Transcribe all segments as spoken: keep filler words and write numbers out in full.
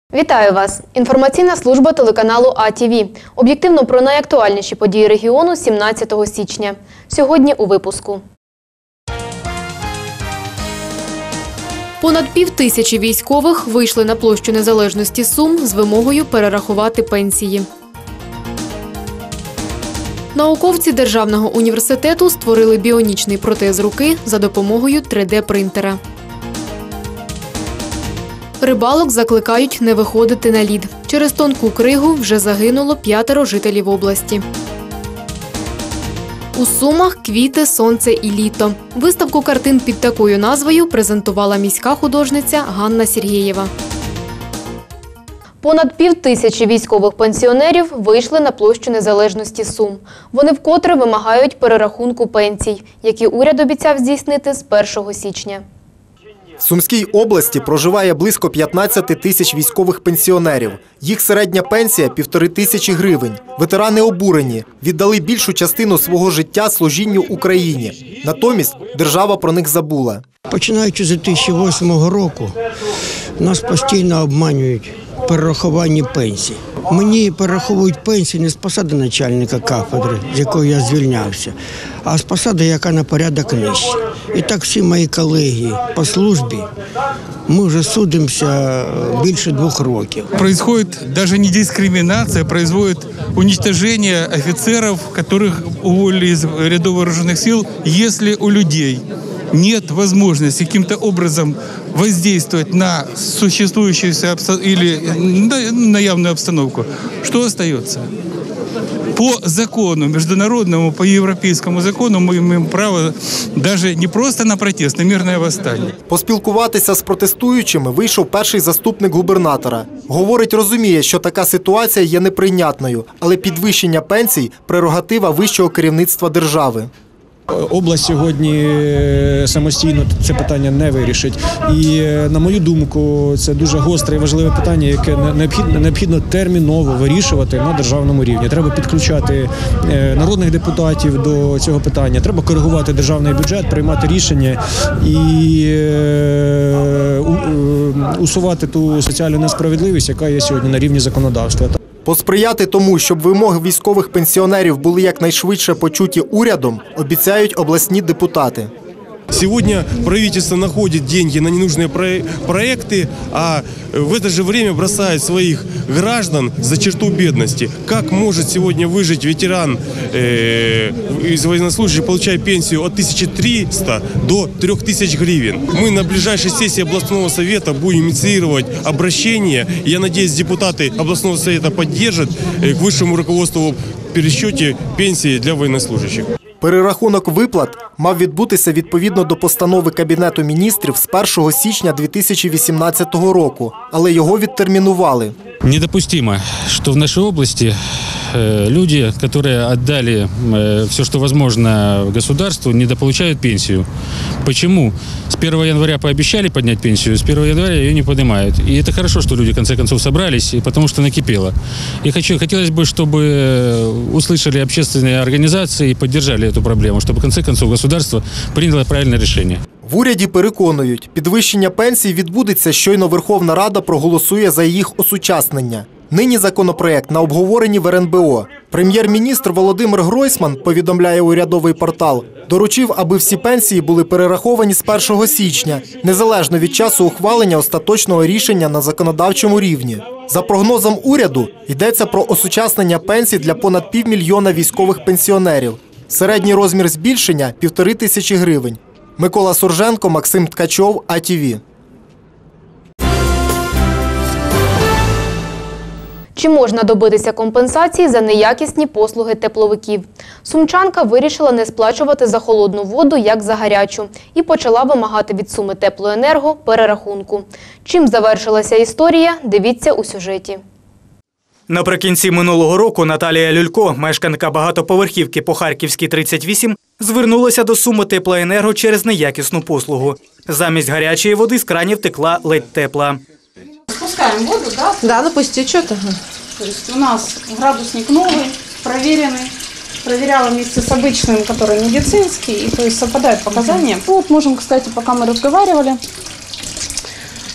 Вітаю вас! Інформаційна служба телеканалу А Ті Ві. Об'єктивно про найактуальніші події регіону сімнадцятого січня. Сьогодні у випуску. Понад півтисячі військових вийшли на площу Незалежності Сум з вимогою перерахувати пенсії. Науковці Державного університету створили біонічний протез руки за допомогою три де принтера. Рибалок закликають не виходити на лід. Через тонку кригу вже загинуло п'ятеро жителів області. У Сумах квіти, сонце і літо. Виставку картин під такою назвою презентувала міська художниця Ганна Сергєєва. Понад півтисячі військових пенсіонерів вийшли на площу Незалежності Сум. Вони вкотре вимагають перерахунку пенсій, які уряд обіцяв здійснити з першого січня. В Сумській області проживає близько п'ятнадцяти тисяч військових пенсіонерів. Їх середня пенсія – півтори тисячі гривень. Ветерани обурені, віддали більшу частину свого життя служінню Україні. Натомість держава про них забула. Починаючи з дві тисячі восьмого року, нас постійно обманюють перерахування пенсій. Мені перераховують пенсії не з посади начальника кафедри, з якої я звільнявся, а з посади, яка на порядок нижче. І так всі мої колеги по службі, ми вже судимося більше двох років. Происходит даже не дискриминация, происходит уничтожение офицеров, которых уволили из рядов вооруженных сил, если у людей нет возможности каким-то образом воздействовать на существующую или на явную обстановку. Что остается? По закону международному, по европейскому закону мы имеем право даже не просто на протест, на мирное восстание. Поспілкуватися з протестуючими вийшов перший заступник губернатора. Говорить, розуміє, що така ситуація є неприйнятною, але підвищення пенсій – прерогатива вищого керівництва держави. Область сьогодні самостійно це питання не вирішить. І, на мою думку, це дуже гостре і важливе питання, яке необхідно, необхідно терміново вирішувати на державному рівні. Треба підключати народних депутатів до цього питання, треба коригувати державний бюджет, приймати рішення і усувати ту соціальну несправедливість, яка є сьогодні на рівні законодавства. Посприяти тому, щоб вимоги військових пенсіонерів були якнайшвидше почуті урядом, обіцяють обласні депутати. Сегодня правительство находит деньги на ненужные проекты, а в это же время бросает своих граждан за черту бедности. Как может сегодня выжить ветеран э, из военнослужащих, получая пенсию от тысячи трёхсот до трёх тысяч гривен? Мы на ближайшей сессии областного совета будем инициировать обращение. Я надеюсь, депутаты областного совета поддержат э, к высшему руководству в пересчете пенсии для военнослужащих. Перерахунок виплат мав відбутися відповідно до постанови Кабінету міністрів з першого січня дві тисячі вісімнадцятого року, але його відтермінували. Недопустимо, что в нашей области люди, которые отдали все, что возможно государству, недополучают пенсию. Почему? С первого января пообещали поднять пенсию, с первого января ее не поднимают. И это хорошо, что люди в конце концов собрались, потому что накипело. И хочу, хотелось бы, чтобы услышали общественные организации и поддержали эту проблему, чтобы в конце концов государство приняло правильное решение. В уряді переконують, підвищення пенсій відбудеться, щойно Верховна Рада проголосує за їх осучаснення. Нині законопроект на обговоренні в Ер Ен Бе О. Прем'єр-міністр Володимир Гройсман, повідомляє урядовий портал, доручив, аби всі пенсії були перераховані з першого січня, незалежно від часу ухвалення остаточного рішення на законодавчому рівні. За прогнозом уряду, йдеться про осучаснення пенсій для понад півмільйона військових пенсіонерів. Середній розмір збільшення – півтори тисячі гривень. Микола Сурженко, Максим Ткачов, А Ті Ві. Чи можна добитися компенсації за неякісні послуги тепловиків? Сумчанка вирішила не сплачувати за холодну воду, як за гарячу, і почала вимагати від Суми Теплоенерго перерахунку. Чим завершилася історія, дивіться у сюжеті. Наприкінці минулого року Наталія Люлько, мешканка багатоповерхівки по Харківській, тридцять вісім, звернулася до Суми Теплоенерго через неякісну послугу. Замість гарячої води з кранів текла ледь тепла. Спускаем воду, да? Да, ну пусть течет. Ага. То есть у нас градусник новый, проверенный. Проверяла вместе с обычным, который медицинский, и то есть совпадают показания. Вот можем, кстати, пока мы разговаривали,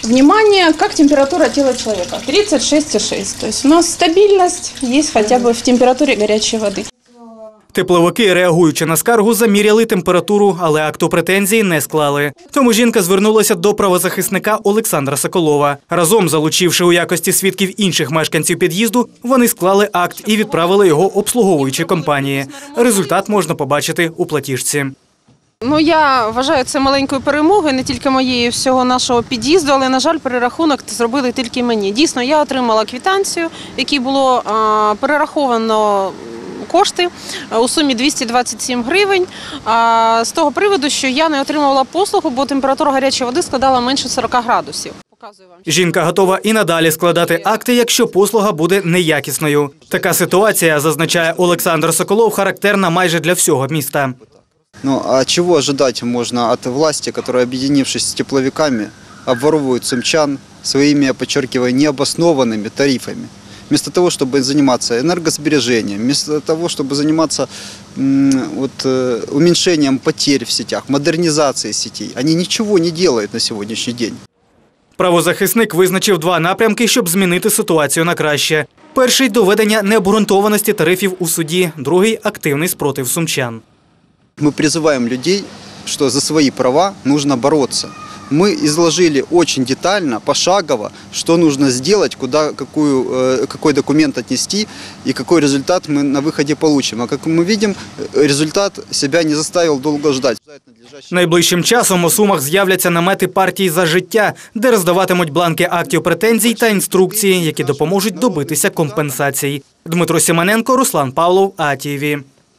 Внимание, как температура тела человека. тридцать шесть и шесть. То есть у нас стабильность есть хотя бы в температуре горячей воды. Тепловики, реагуючи на скаргу, заміряли температуру, але акту претензії не склали. Тому жінка звернулася до правозахисника Олександра Соколова. Разом, залучивши у якості свідків інших мешканців під'їзду, вони склали акт і відправили його обслуговуючій компанії. Результат можна побачити у платіжці. Ну, я вважаю це маленькою перемогою, не тільки моєї, всього нашого під'їзду, але, на жаль, перерахунок зробили тільки мені. Дійсно, я отримала квитанцію, в якій було а, перераховано кошти у сумі двісті двадцять сім гривень, а, з того приводу, що я не отримувала послугу, бо температура гарячої води складала менше сорока градусів. Жінка готова і надалі складати акти, якщо послуга буде неякісною. Така ситуація, зазначає Олександр Соколов, характерна майже для всього міста. Ну, а чего ожидать можно от власти, которая, объединившись с тепловиками, обворовывают сумчан своими, я подчеркиваю, необоснованными тарифами? Вместо того, чтобы заниматься энергосбережением, вместо того, чтобы заниматься вот, уменьшением потерь в сетях, модернизацией сетей, они ничего не делают на сегодняшний день. Правозахисник визначив два напрямки, щоб змінити ситуацію на краще. Перший – доведення необґрунтованості тарифів у суді, другий – активний спротив сумчан. Мы призываем людей, что за свои права нужно бороться. Мы изложили очень детально, пошагово, что нужно сделать, куда, какую, какой документ отнести и какой результат мы на выходе получим. А как мы видим, результат себя не заставил долго ждать. Найближчим часом у Сумах з'являться намети партії «За життя», де роздаватимуть бланки актів претензій та інструкції, які допоможуть добитися компенсацій. Дмитро Сімоненко, Руслан Павлов, А Т В.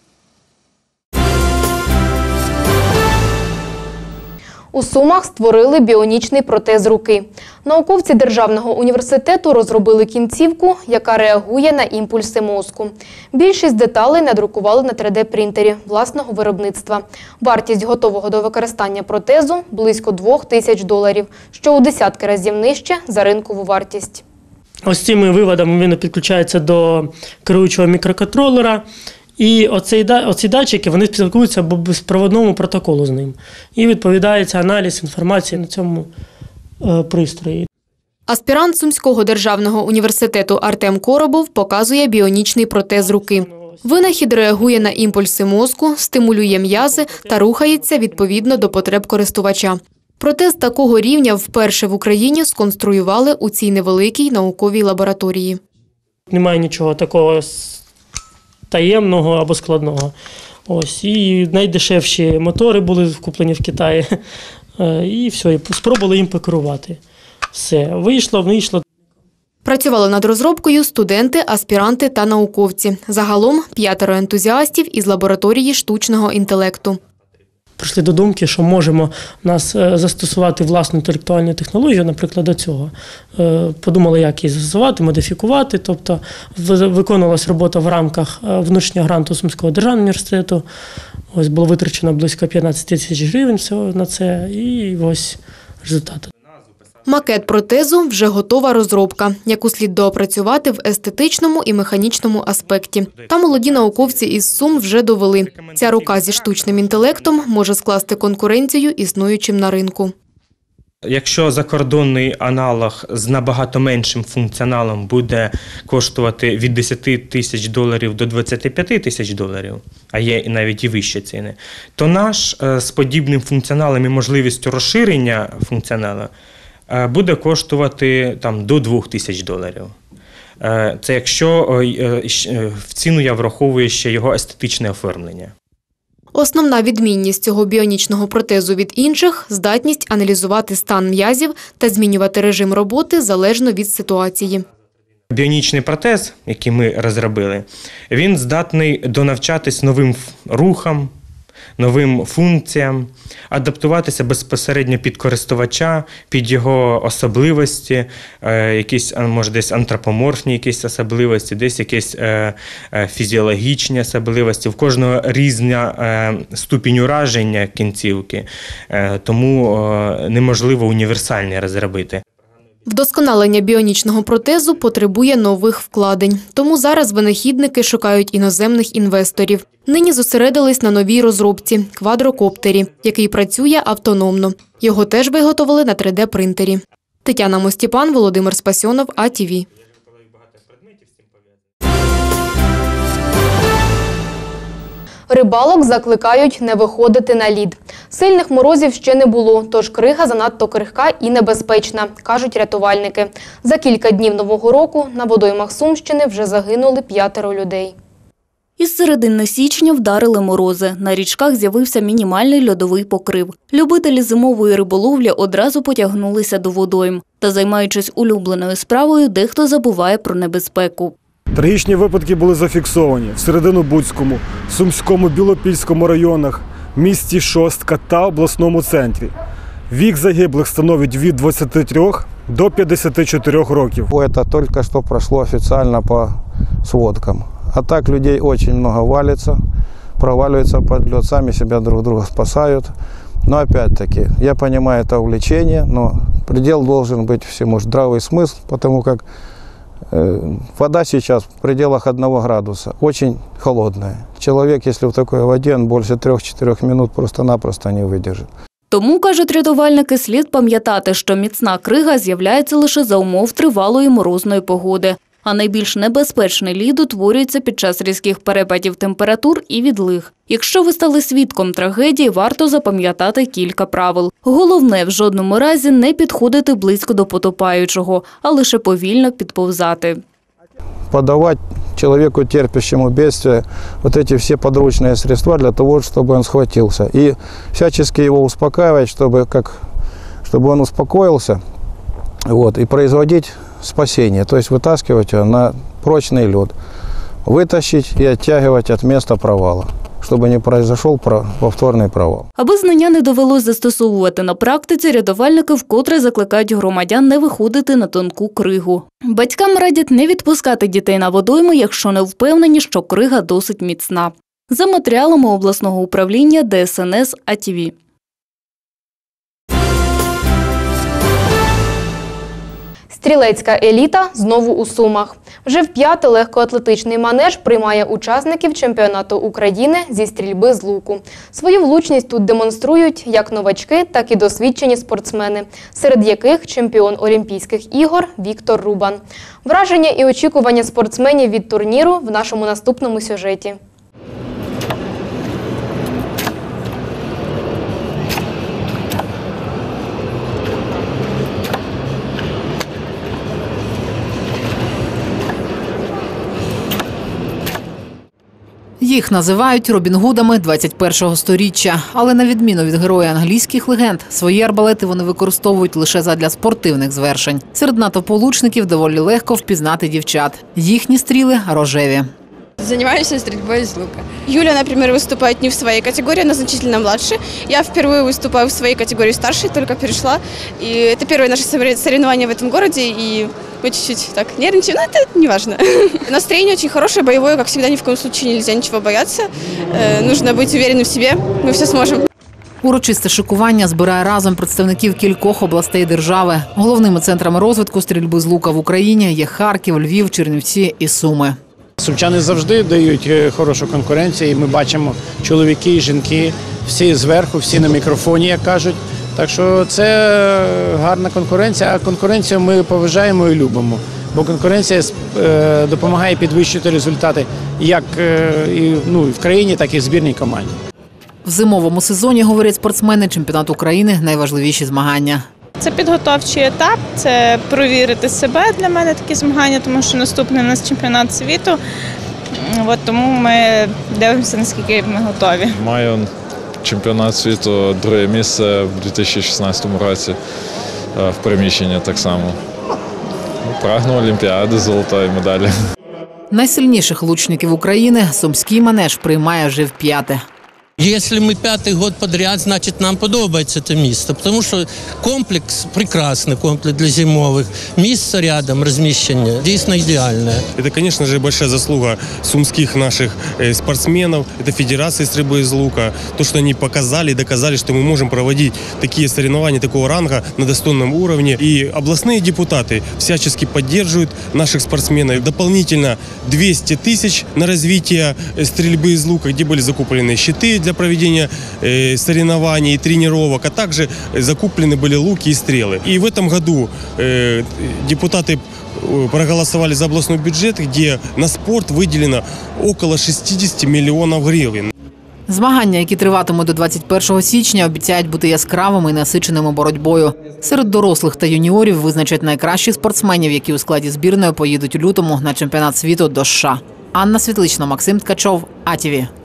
У Сумах створили біонічний протез руки. Науковці Державного університету розробили кінцівку, яка реагує на імпульси мозку. Більшість деталей надрукували на три Д принтері власного виробництва. Вартість готового до використання протезу – близько двох тисяч доларів, що у десятки разів нижче за ринкову вартість. Ось цими виводами він підключається до керуючого мікроконтролера. І оці, оці датчики, вони спілкуються по безпроводному протоколу з ним. І відповідається аналіз інформації на цьому е, пристрої. Аспірант Сумського державного університету Артем Коробов показує біонічний протез руки. Винахід реагує на імпульси мозку, стимулює м'язи та рухається відповідно до потреб користувача. Протез такого рівня вперше в Україні сконструювали у цій невеликій науковій лабораторії. Немає нічого такого таємного або складного. Ось, і найдешевші мотори були куплені в Китаї. І все, і спробували їм покерувати. Все, вийшло, вийшло. Працювали над розробкою студенти, аспіранти та науковці. Загалом п'ятеро ентузіастів із лабораторії штучного інтелекту. Прийшли до думки, що можемо нас застосувати власну інтелектуальну технологію, наприклад, до цього. Подумали, як її застосувати, модифікувати. Тобто виконувалась робота в рамках внутрішнього гранту Сумського державного університету. Ось було витрачено близько п'ятнадцять тисяч гривень на це, і ось результати. Макет протезу – вже готова розробка, яку слід доопрацювати в естетичному і механічному аспекті. Та молоді науковці із Сум вже довели – ця рука зі штучним інтелектом може скласти конкуренцію існуючим на ринку. Якщо закордонний аналог з набагато меншим функціоналом буде коштувати від десяти тисяч доларів до двадцяти п'яти тисяч доларів, а є навіть і вищі ціни, то наш з подібним функціоналом і можливістю розширення функціоналу буде коштувати там, до двох тисяч доларів. Це якщо в ціну я враховую ще його естетичне оформлення. Основна відмінність цього біонічного протезу від інших – здатність аналізувати стан м'язів та змінювати режим роботи залежно від ситуації. Біонічний протез, який ми розробили, він здатний донавчатись новим рухам, новим функціям, адаптуватися безпосередньо під користувача, під його особливості, якісь, може, десь антропоморфні якісь особливості, десь якісь фізіологічні особливості. В кожного різна ступінь ураження кінцівки, тому неможливо універсальний розробити. Вдосконалення біонічного протезу потребує нових вкладень. Тому зараз винахідники шукають іноземних інвесторів. Нині зосередились на новій розробці – квадрокоптері, який працює автономно. Його теж виготовили на три Д принтері. Тетяна Мостіпан, Володимир Спасьонов, А Т В. Рибалок закликають не виходити на лід. Сильних морозів ще не було, тож крига занадто крихка і небезпечна, кажуть рятувальники. За кілька днів Нового року на водоймах Сумщини вже загинули п'ятеро людей. Із середини січня вдарили морози. На річках з'явився мінімальний льодовий покрив. Любителі зимової риболовлі одразу потягнулися до водойм. Та, займаючись улюбленою справою, дехто забуває про небезпеку. Трагічні випадки були зафіксовані в Серединобудському, Сумському, Білопільському районах, місті Шостка та обласному центрі. Вік загиблих становить від двадцяти трьох до п'ятдесяти чотирьох років. Це тільки що пройшло офіційно по сводкам. А так людей дуже багато валиться, проваливаются под лед, сами себя друг друга спасают. Но опять-таки, я понимаю это увлечение, но предел должен быть всему здравый смысл, потому как э, вода сейчас в пределах одного градуса, очень холодная. Человек, если в такой воде, он больше трех-четырех минут просто-напросто не выдержит. Тому, кажуть рятувальники, слід пам'ятати, що міцна крига з'являється лише за умов тривалої морозної погоди. А найбільш небезпечний лід утворюється під час різких перепадів температур і відлиг. Якщо ви стали свідком трагедії, варто запам'ятати кілька правил. Головне – в жодному разі не підходити близько до потопаючого, а лише повільно підповзати. Подавать человеку, терпящему бедствие, вот эти все подручные средства для того, чтобы он схватился. И всячески его успокаивать, чтобы, как, чтобы он успокоился, вот, и производить спасение, то есть вытаскивать его на прочный лед, вытащить и оттягивать от места провала, щоб не произошел повторний провал. Аби знання не довелось застосовувати на практиці, рятувальники вкотре закликають громадян не виходити на тонку кригу. Батькам радять не відпускати дітей на водойми, якщо не впевнені, що крига досить міцна. За матеріалами обласного управління Д С Н С А Т В. Стрілецька еліта знову у Сумах. Вже вп'яте легкоатлетичний манеж приймає учасників чемпіонату України зі стрільби з луку. Свою влучність тут демонструють як новачки, так і досвідчені спортсмени, серед яких чемпіон Олімпійських ігор Віктор Рубан. Враження і очікування спортсменів від турніру в нашому наступному сюжеті. Їх називають Робін Гудами двадцять першого сторіччя. Але на відміну від героя англійських легенд, свої арбалети вони використовують лише задля спортивних звершень. Серед натовпу лучників доволі легко впізнати дівчат. Їхні стріли – рожеві. Занимаюсь стрельбой из лука. Юля, например, выступает не в своей категории, она значительно младше. Я впервые выступаю в своей категории старшей, только перешла. И это первое наше соревнование в этом городе, и мы чуть-чуть так нервничаем, но это не важно. Настроение очень хорошее, боевое, как всегда, ни в коем случае нельзя ничего бояться. Нужно быть уверенным в себе, мы все сможем. Урочисте шикування збирає разом представників кількох областей держави. Головними центрами розвитку стрільби з лука в Україні є Харків, Львів, Чернівці і Суми. Сумчани завжди дають хорошу конкуренцію, і ми бачимо чоловіки, жінки, всі зверху, всі на мікрофоні, як кажуть. Так що це гарна конкуренція, а конкуренцію ми поважаємо і любимо. Бо конкуренція допомагає підвищити результати як ну, в країні, так і в збірній команді. В зимовому сезоні, говорять спортсмени, чемпіонат України – найважливіші змагання. Це підготовчий етап, це провірити себе для мене такі змагання, тому що наступний у нас чемпіонат світу. От тому ми дивимося, наскільки ми готові. Маю чемпіонат світу, друге місце в дві тисячі шістнадцятому році в приміщенні так само. Прагну Олімпіади, золотої медалі. Найсильніших лучників України Сумський манеж приймає вже вп'яте. Якщо ми п'ятий год підряд, значить нам подобається це місто, тому що комплекс прекрасний, комплекс для зимових, місце рядом, розміщення дійсно ідеальне. Це, звісно ж, велика заслуга сумських наших спортсменів, це Федерації стрільби з лука, то, що вони показали і доказали, що ми можемо проводити такі соревновання такого рангу на достойному рівні. І обласні депутати всячески підтримують наших спортсменів. Дополнительно двісті тисяч на розвиток стрільби з лука, де були закуплені щити для проведения э, соревнований и тренировок, а также закуплены были луки и стрелы. И в этом году э, депутаты проголосовали за областной бюджет, где на спорт выделено около шестидесяти миллионов гривен. Змагання, які триватимуть до двадцять першого січня, обіцяють бути яскравими і насиченими боротьбою. Серед дорослих та юніорів визначать найкращих спортсменів, які у складі збірної поїдуть у лютому на чемпіонат світу до США. Анна Світлична, Максим Ткачов, А Ті Ві.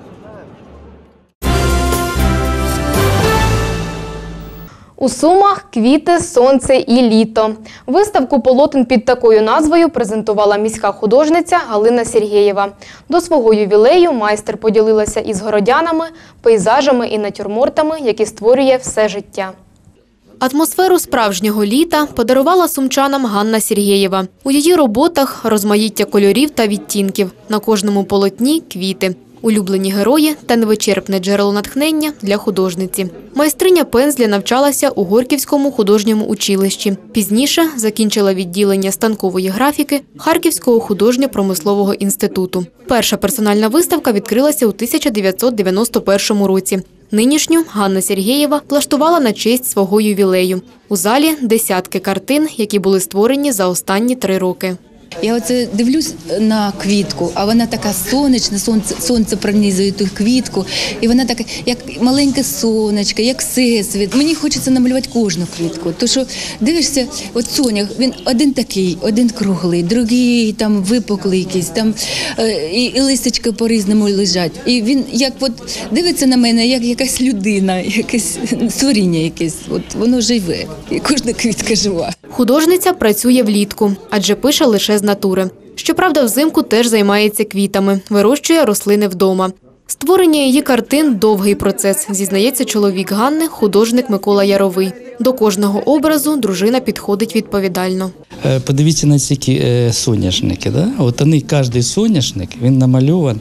У Сумах квіти, сонце і літо. Виставку полотен під такою назвою презентувала міська художниця Галина Сергєєва. До свого ювілею майстер поділилася із городянами, пейзажами і натюрмортами, які створює все життя. Атмосферу справжнього літа подарувала сумчанам Ганна Сергєєва. У її роботах розмаїття кольорів та відтінків. На кожному полотні – квіти. Улюблені герої та невичерпне джерело натхнення для художниці. Майстриня пензля навчалася у Горківському художньому училищі. Пізніше закінчила відділення станкової графіки Харківського художньо-промислового інституту. Перша персональна виставка відкрилася у тисяча дев'ятсот дев'яносто першому році. Нинішню Ганна Сергєєва влаштувала на честь свого ювілею. У залі десятки картин, які були створені за останні три роки. Я оце дивлюсь на квітку, а вона така сонячна, сонце, сонце пронизує ту квітку, і вона така, як маленьке сонечко, як всесвіт. Мені хочеться намалювати кожну квітку, тому що дивишся, от сонях, він один такий, один круглий, другий там випуклий якийсь, там і, і листочка по-різному лежать. І він як от дивиться на мене, як якась людина, якесь створіння якесь, от воно живе, і кожна квітка жива. Художниця працює влітку, адже пише лише з натури. Щоправда, взимку теж займається квітами, вирощує рослини вдома. Створення її картин – довгий процес, зізнається чоловік Ганни, художник Микола Яровий. До кожного образу дружина підходить відповідально. Подивіться на ці соняшники. Да? От вони, кожен соняшник, він намальований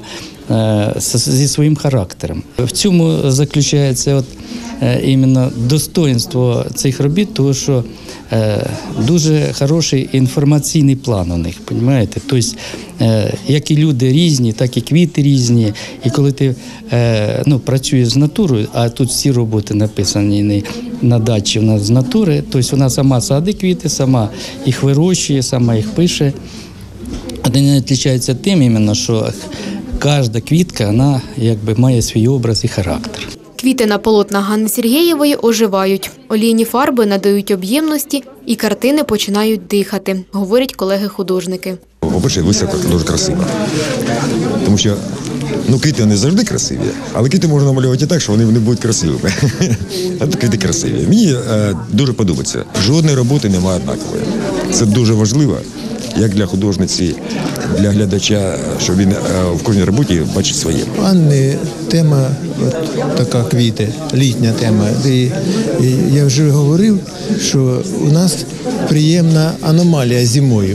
зі своїм характером. В цьому заключається от, іменно достоинство цих робіт, тому що е, дуже хороший інформаційний план у них, розумієте? Тобто, е, як і люди різні, так і квіти різні. І коли ти е, ну, працюєш з натурою, а тут всі роботи написані на дачі у нас з натури, тобто вона сама садить квіти, сама їх вирощує, сама їх пише. Вони відрізняються тим, іменно, що кожна квітка, вона якби має свій образ і характер. Квіти на полотнах Ганни Сергєєвої оживають. Олійні фарби надають об'ємності і картини починають дихати, говорять колеги-художники. По-перше, виставка дуже красива, тому що ну, квіти не завжди красиві, але квіти можна намалювати так, що вони не будуть красивими. А тут квіти красиві. Мені е, дуже подобається. Жодної роботи немає однакової. Це дуже важливо, як для художниці, для глядача, що він в кожній роботі бачить своє. Анни тема от така квіти, літня тема. І, і я вже говорив, що у нас приємна аномалія зимою.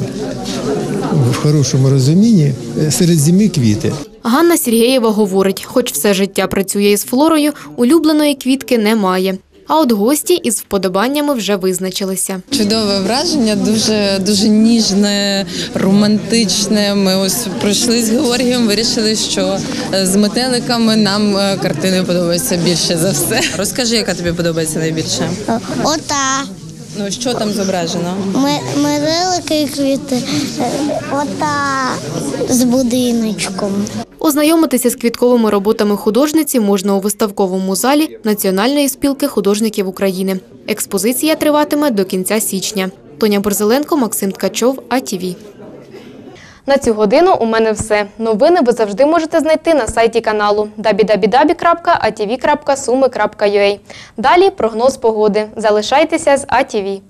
В хорошому розумінні серед зими квіти. Ганна Сергєєва говорить, хоч все життя працює із флорою, улюбленої квітки немає. А от гості із вподобаннями вже визначилися. Чудове враження, дуже, дуже ніжне, романтичне. Ми ось пройшли з Георгієм, вирішили, що з метеликами нам картини подобаються більше за все. Розкажи, яка тобі подобається найбільше? Ота. Ну, що там зображено? Метелики і квіти. Ота з будиночком. Ознайомитися з квітковими роботами художниці можна у виставковому залі Національної спілки художників України. Експозиція триватиме до кінця січня. Тоня Борзеленко, Максим Ткачов, А Ті Ві. На цю годину у мене все. Новини ви завжди можете знайти на сайті каналу дабл ю дабл ю дабл ю крапка а ті ві крапка суми крапка ю а. Далі прогноз погоди. Залишайтеся з А Ті Ві.